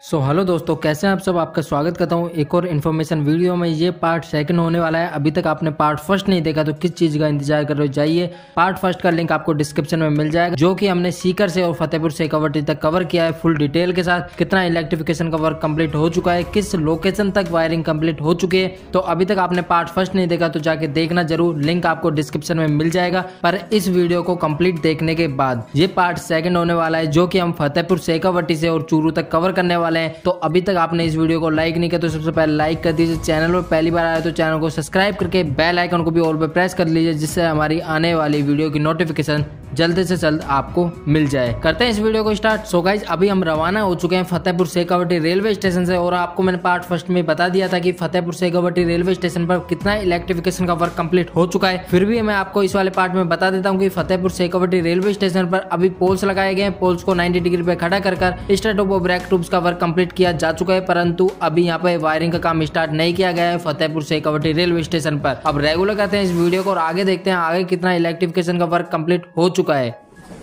Hello दोस्तों, कैसे हैं आप सब। आपका स्वागत करता हूं एक और इन्फॉर्मेशन वीडियो में। ये पार्ट सेकंड होने वाला है। अभी तक आपने पार्ट फर्स्ट नहीं देखा तो किस चीज़ का इंतजार कर रहे हो, जाइए पार्ट फर्स्ट का लिंक आपको डिस्क्रिप्शन में मिल जाएगा, जो कि हमने सीकर से और फतेहपुर शेखावटी तक कवर किया है फुल डिटेल के साथ। कितना इलेक्ट्रिफिकेशन का वर्क कंप्लीट हो चुका है, किस लोकेशन तक वायरिंग कंप्लीट हो चुकी है। तो अभी तक आपने पार्ट फर्स्ट नहीं देखा तो जाके देखना जरूर, लिंक आपको डिस्क्रिप्शन में मिल जाएगा। पर इस वीडियो को कंप्लीट देखने के बाद ये पार्ट सेकंड होने वाला है, जो कि हम फतेहपुर शेखावटी से और चूरू तक कवर करने वाले हैं। तो अभी तक आपने इस वीडियो को लाइक नहीं किया तो सबसे पहले लाइक कर दीजिए। चैनल पर पहली बार आया तो चैनल को सब्सक्राइब करके बेल आइकन को भी ऑल पे प्रेस कर लीजिए, जिससे हमारी आने वाली वीडियो की नोटिफिकेशन जल्द से जल्द आपको मिल जाए। करते हैं इस वीडियो को स्टार्ट। सो गाइज, अभी हम रवाना हो चुके हैं फतेहपुर शेखावटी रेलवे स्टेशन से। और आपको मैंने पार्ट फर्स्ट में बता दिया था कि फतेहपुर शेखावटी रेलवे स्टेशन पर कितना इलेक्ट्रिफिकेशन का वर्क कंप्लीट हो चुका है। फिर भी मैं आपको इस वाले पार्ट में बता देता हूँ कि फतेहपुर शेखावटी रेलवे स्टेशन पर अभी पोल्स लगाए गए हैं। पोल्स को 90 डिग्री पे खड़ा कर स्टार्ट और ब्रेक ट्यूब्स का वर्क कंप्लीट किया जा चुका है, परंतु अभी यहाँ पे वायरिंग का काम स्टार्ट नहीं किया गया है फतेहपुर शेखावटी रेलवे स्टेशन पर। अब रेगुलर करते हैं इस वीडियो को और आगे देखते हैं आगे कितना इलेक्ट्रिफिकेशन का वर्क कंप्लीट हो चुका है।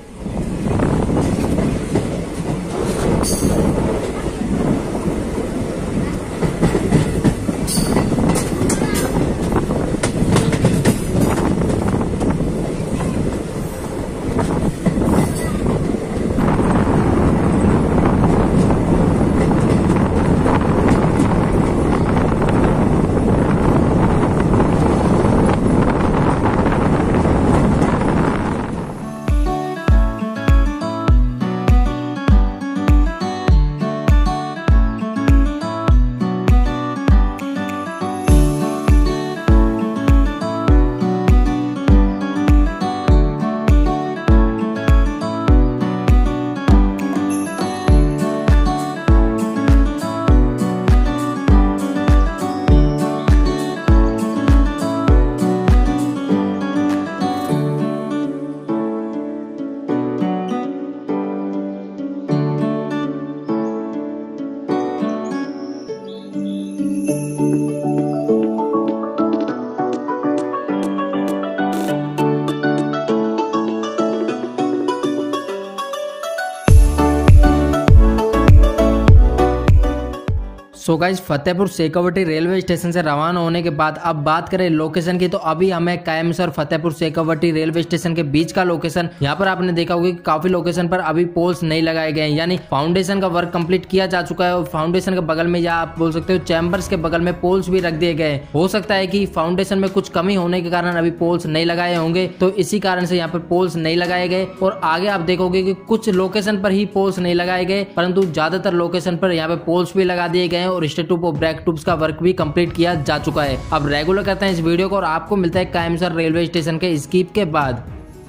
So guys, Fatehpur Shekhawati railway station से रवाना होने के बाद अब बात करें लोकेशन की, तो अभी हमें कायमसर फतेहपुर शेखावटी रेलवे स्टेशन के बीच का लोकेशन। यहाँ पर आपने देखा होगा कि काफी लोकेशन पर अभी पोल्स नहीं लगाए गए हैं, यानी फाउंडेशन का वर्क कंप्लीट किया जा चुका है। और फाउंडेशन के बगल में या आप बोल सकते हो चैम्बर्स के बगल में पोल्स भी रख दिए गए। हो सकता है कि फाउंडेशन में कुछ कमी होने के कारण अभी पोल्स नहीं लगाए होंगे, तो इसी कारण से यहाँ पर पोल्स नहीं लगाए गए। और आगे आप देखोगे कि कुछ लोकेशन पर ही पोल्स नहीं लगाए गए, परंतु ज्यादातर लोकेशन पर यहाँ पे पोल्स भी लगा दिए गए और स्टेट ट्यूब और ब्रेक ट्यूब्स का वर्क भी कंप्लीट किया जा चुका है। अब रेगुलर करते हैं इस वीडियो को और आपको मिलता है कायमसर रेलवे स्टेशन के स्कीप के बाद।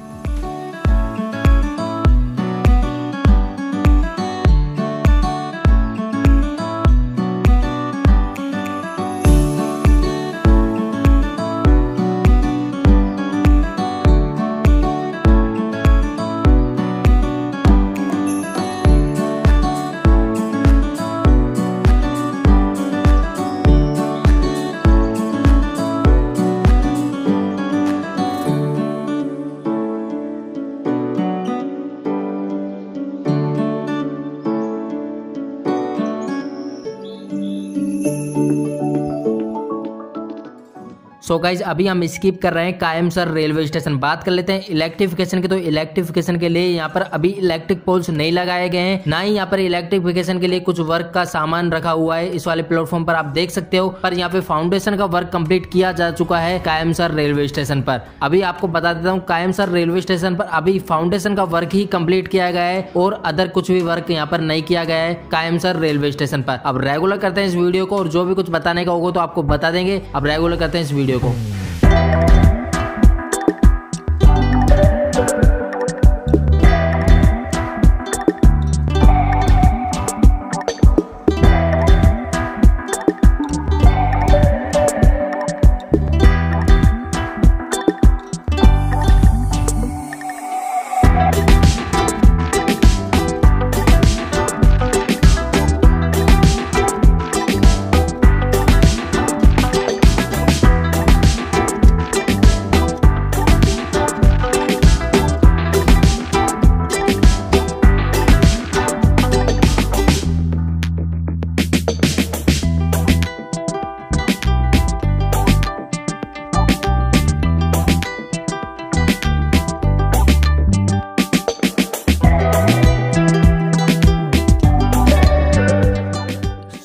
सो गाइज, अभी हम स्किप कर रहे हैं कायमसर रेलवे स्टेशन। बात कर लेते हैं इलेक्ट्रिफिकेशन की। तो इलेक्ट्रिफिकेशन के लिए यहाँ पर अभी इलेक्ट्रिक पोल्स नहीं लगाए गए हैं, ना ही यहाँ पर इलेक्ट्रिफिकेशन के लिए कुछ वर्क का सामान रखा हुआ है इस वाले प्लेटफॉर्म पर, आप देख सकते हो। पर यहाँ पे फाउंडेशन का वर्क कंप्लीट किया जा चुका है कायमसर रेलवे स्टेशन पर। अभी आपको बता देता हूँ, कायमसर रेलवे स्टेशन पर अभी फाउंडेशन का वर्क ही कंप्लीट किया गया है और अदर कुछ भी वर्क यहाँ पर नहीं किया गया है कायमसर रेलवे स्टेशन पर। अब रेगुलर करते हैं इस वीडियो को और जो भी कुछ बताने का होगा तो आपको बता देंगे। अब रेगुलर करते हैं इस वीडियो को।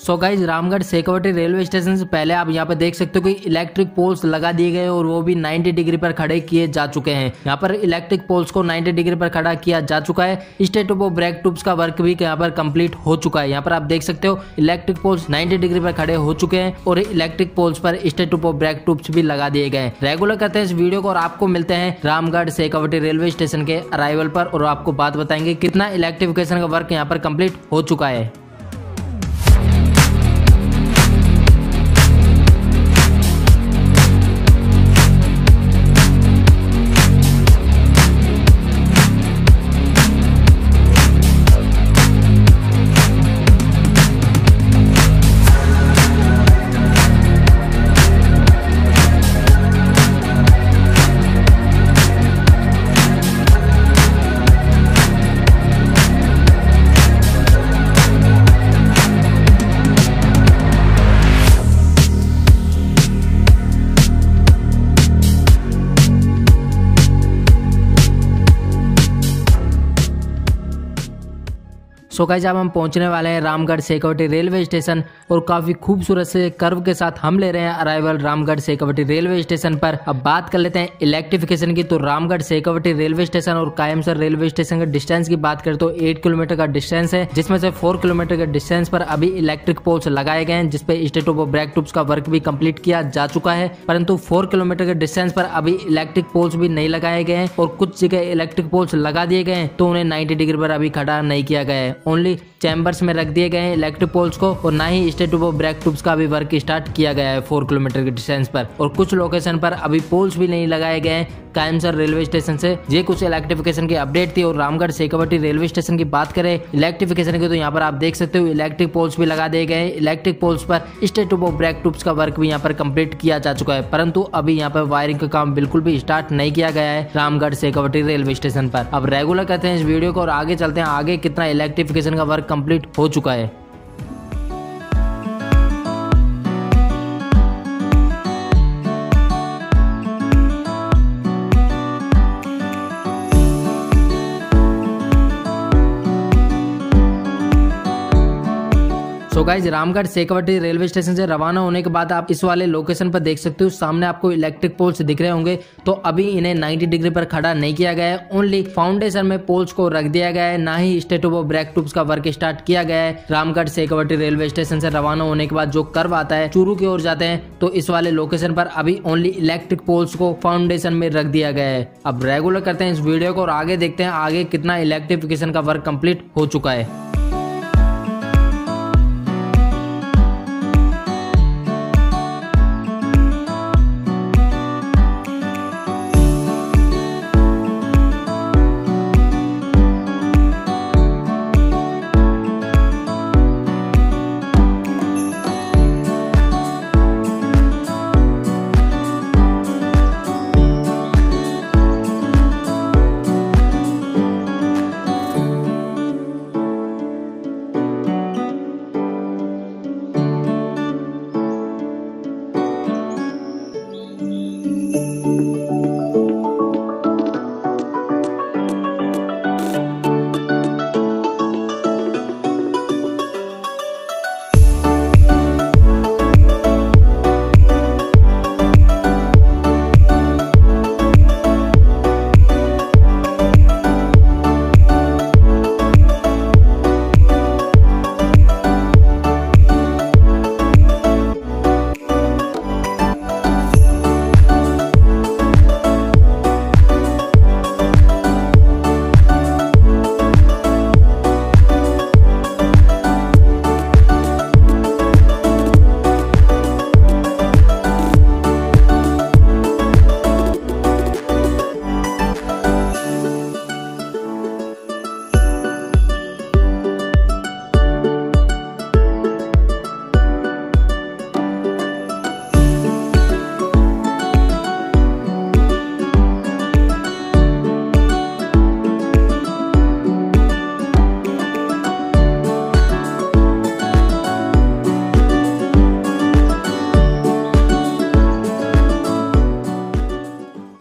So guys Ramgarh Shekhawati railway station से पहले आप यहाँ पे देख सकते हो कि इलेक्ट्रिक पोल्स लगा दिए गए और वो भी 90 डिग्री पर खड़े किए जा चुके हैं। यहाँ पर इलेक्ट्रिक पोल्स को 90 डिग्री पर खड़ा किया जा चुका है। स्टेटो ऑफ ब्रेक ट्यूब्स का वर्क भी यहाँ पर कंप्लीट हो चुका है। यहाँ पर आप देख सकते हो इलेक्ट्रिक पोल्स 90 डिग्री पर खड़े हो चुके हैं और इलेक्ट्रिक पोल्स पर स्टेटो ऑफ ब्रेक ट्यूब्स भी लगा दिए गए। रेगुलर करते हैं इस वीडियो को और आपको मिलते हैं रामगढ़ शेखावटी रेलवे स्टेशन के अराइवल पर और आपको बात बताएंगे कितना इलेक्ट्रिफिकेशन का वर्क यहाँ पर कंप्लीट हो चुका है। सो गाइस अब हम पहुंचने वाले हैं रामगढ़ शेखावटी रेलवे स्टेशन और काफी खूबसूरत से कर्व के साथ हम ले रहे हैं arrival Ramgarh Shekhawati railway station पर। अब बात कर लेते हैं इलेक्ट्रिफिकेशन की। तो रामगढ़ शेखावटी रेलवे स्टेशन और कायमसर रेलवे स्टेशन के डिस्टेंस की बात करें तो 8 किलोमीटर का डिस्टेंस है, जिसमें से 4 किलोमीटर के डिस्टेंस पर अभी इलेक्ट्रिक पोल्स लगाए गए हैं जिसपे स्टेटो ऑफ ब्रेक ट्यूब्स का वर्क भी कंप्लीट किया जा चुका है। परंतु 4 किलोमीटर के डिस्टेंस पर अभी इलेक्ट्रिक पोल्स भी नहीं लगाए गए हैं और कुछ जगह इलेक्ट्रिक पोल्स लगा दिए गए हैं तो उन्हें 90 डिग्री पर अभी खड़ा नहीं किया गया है। ओनली चैम्बर्स में रख दिए गए हैं इलेक्ट्रिक पोल्स को और ना ही स्टेटो ऑफ ब्रेक ट्यूब्स का भी वर्क स्टार्ट किया गया है 4 किलोमीटर के डिस्टेंस पर। और कुछ लोकेशन पर अभी पोल्स भी नहीं लगाए गए हैं कायमसर रेलवे स्टेशन से। ये कुछ इलेक्ट्रिफिकेशन की अपडेट थी। और रामगढ़ शेखावटी रेलवे स्टेशन की बात करें इलेक्ट्रिफिकेशन की तो यहाँ पर आप देख सकते हो इलेक्ट्रिक पोल्स भी लगा दिए गए हैं। इलेक्ट्रिक पोल्स पर स्टेटो ऑफ ब्रेक ट्यूब्स का वर्क भी यहाँ पर कंप्लीट किया जा चुका है, परंतु अभी यहाँ पर वायरिंग का काम बिल्कुल भी स्टार्ट नहीं किया गया है रामगढ़ शेखावटी रेलवे स्टेशन पर। अब रेगुलर करते हैं इस वीडियो को और आगे चलते हैं आगे कितना इलेक्ट्रिफिकेशन का वर्क कंप्लीट हो चुका है। So guys Ramgarh Shekhawati railway station से रवाना होने के बाद आप इस वाले लोकेशन पर देख सकते हो सामने आपको इलेक्ट्रिक पोल्स दिख रहे होंगे। तो अभी इन्हें 90 डिग्री पर खड़ा नहीं किया गया है, ओनली फाउंडेशन में पोल्स को रख दिया गया है, ना ही स्टेटो ऑफ ब्रेक ट्यूब्स का वर्क स्टार्ट किया गया है। रामगढ़ शेखावटी रेलवे स्टेशन से रवाना होने के बाद जो कर्व आता है चूरू की ओर जाते हैं तो इस वाले लोकेशन पर अभी ओनली इलेक्ट्रिक पोल्स को फाउंडेशन में रख दिया गया है। अब रेगुलर करते हैं इस वीडियो को और आगे देखते हैं आगे कितना इलेक्ट्रिफिकेशन का वर्क कंप्लीट हो चुका है।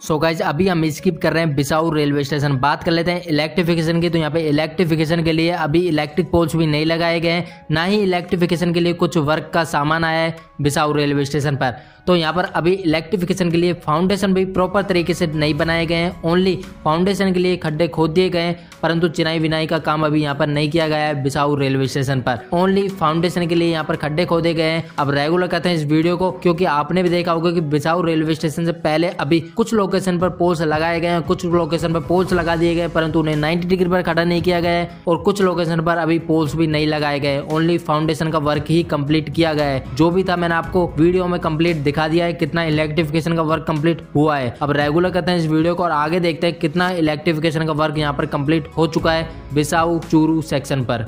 सो गाइज अभी हम स्किप कर रहे हैं बिसाऊ रेलवे स्टेशन। बात कर लेते हैं इलेक्ट्रिफिकेशन की। तो यहाँ पे इलेक्ट्रिफिकेशन के लिए अभी इलेक्ट्रिक पोल्स भी नहीं लगाए गए हैं, ना ही इलेक्ट्रिफिकेशन के लिए कुछ वर्क का सामान आया है बिसाऊ रेलवे स्टेशन पर। तो यहाँ पर अभी इलेक्ट्रिफिकेशन के लिए फाउंडेशन भी प्रॉपर तरीके से नहीं बनाए गए हैं। ओनली फाउंडेशन के लिए खड्डे खोद दिए गए हैं, परंतु चिनाई विनाई का काम अभी यहाँ पर नहीं किया गया है बिसाऊ रेलवे स्टेशन पर। ओनली फाउंडेशन के लिए यहाँ पर खड्डे खोदे गए हैं। अब रेगुलर करते हैं इस वीडियो को, क्योंकि आपने भी देखा होगा कि बिसाऊ रेलवे स्टेशन से पहले अभी कुछ लोकेशन पर पोल्स लगाए गए हैं, कुछ लोकेशन पर पोल्स लगा दिए गए, परंतु उन्हें 90 डिग्री पर खड़ा नहीं किया गया है, और कुछ लोकेशन पर अभी पोल्स भी नहीं लगाए गए। ओनली फाउंडेशन का वर्क ही कंप्लीट किया गया है। जो भी था मैंने आपको वीडियो में कंप्लीट दिखा दिया है कितना इलेक्ट्रिफिकेशन का वर्क कंप्लीट हुआ है। अब रेगुलर करते हैं इस वीडियो को और आगे देखते हैं कितना इलेक्ट्रिफिकेशन का वर्क यहाँ पर कंप्लीट हो चुका है बिसाऊ चूरू सेक्शन पर।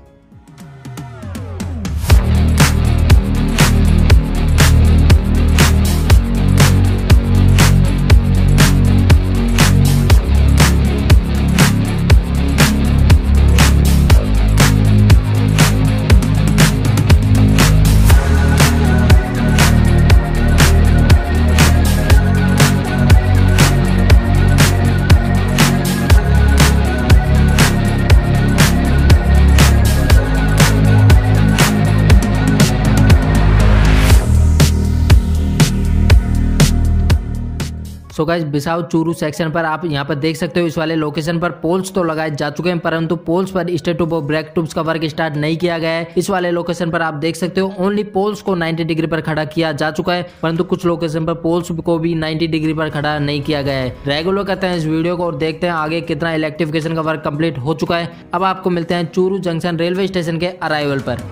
So guys Bisau Churu section पर आप यहाँ पर देख सकते हो इस वाले लोकेशन पर पोल्स तो लगाए जा चुके हैं, परंतु पोल्स पर स्टेट ट्यूब और ब्रेक ट्यूब्स का वर्क स्टार्ट नहीं किया गया है। इस वाले लोकेशन पर आप देख सकते हो ओनली पोल्स को 90 डिग्री पर खड़ा किया जा चुका है, परंतु कुछ लोकेशन पर पोल्स को भी 90 डिग्री पर खड़ा नहीं किया गया है। रेगुलर करते हैं इस वीडियो को और देखते हैं आगे कितना इलेक्ट्रिफिकेशन का वर्क कंप्लीट हो चुका है। अब आपको मिलते हैं चूरू जंक्शन रेलवे स्टेशन के अराइवल पर।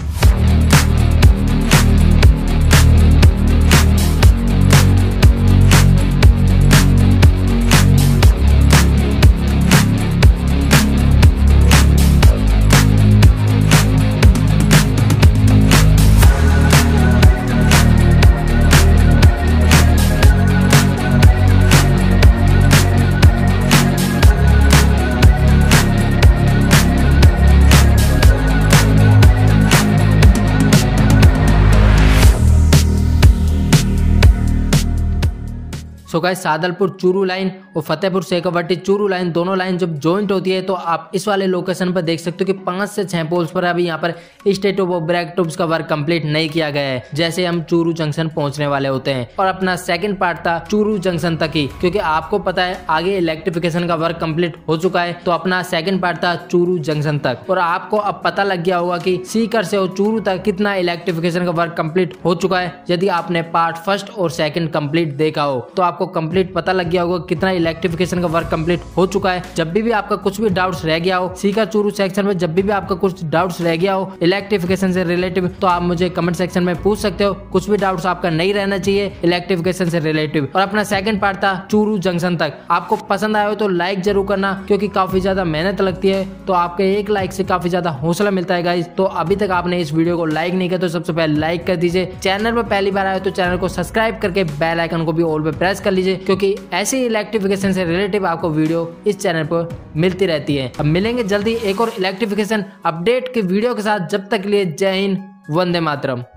So guys Sadulpur Churu line और फतेहपुर शेखावटी चूरू लाइन दोनों लाइन जब जॉइंट होती है तो आप इस वाले लोकेशन पर देख सकते हो कि 5 से 6 पोल्स पर अभी यहाँ पर स्टेट ट्यूब और ब्रेक ट्यूब्स का वर्क कंप्लीट नहीं किया गया है। जैसे हम चूरू जंक्शन पहुंचने वाले होते हैं और अपना सेकंड पार्ट था चूरू जंक्शन तक ही, क्योंकि आपको पता है आगे इलेक्ट्रिफिकेशन का वर्क कंप्लीट हो चुका है, तो अपना सेकंड पार्ट था चूरू जंक्शन तक। और आपको अब पता लग गया होगा कि सीकर से और चूरू तक कितना इलेक्ट्रिफिकेशन का वर्क कंप्लीट हो चुका है। यदि आपने पार्ट फर्स्ट और सेकंड कंप्लीट देखा हो तो आपको कंप्लीट पता लग गया होगा कितना इलेक्ट्रिफिकेशन का वर्क कंप्लीट हो चुका है। जब भी आपका कुछ भी डाउट्स रह गया हो सीकर चूरू सेक्शन में, जब भी आपका कुछ डाउट्स रह गया हो इलेक्ट्रिफिकेशन से रिलेटिव, तो आप मुझे कमेंट सेक्शन में पूछ सकते हो। कुछ भी डाउट्स आपका नहीं रहना चाहिए इलेक्ट्रिफिकेशन से रिलेटिव। और अपना सेकंड पार्ट था चूरू जंक्शन तक। आपको पसंद आया हो तो लाइक जरूर करना, क्योंकि काफी ज्यादा मेहनत लगती है, तो आपके एक लाइक से काफी ज्यादा हौसला मिलता है गाइस। तो अभी तक आपने इस वीडियो को लाइक नहीं किया तो सबसे पहले लाइक कर दीजिए। चैनल पर पहली बार आए तो चैनल को सब्सक्राइब करके बेल आइकन को भी ऑल पे प्रेस कर लीजिए, क्योंकि ऐसे इलेक्ट्रिफिकेशन से रिलेटिव आपको वीडियो इस चैनल पर मिलती रहती है। अब मिलेंगे जल्दी एक और इलेक्ट्रिफिकेशन अपडेट के वीडियो के साथ। जब तक के लिए जय हिंद, वंदे मातरम।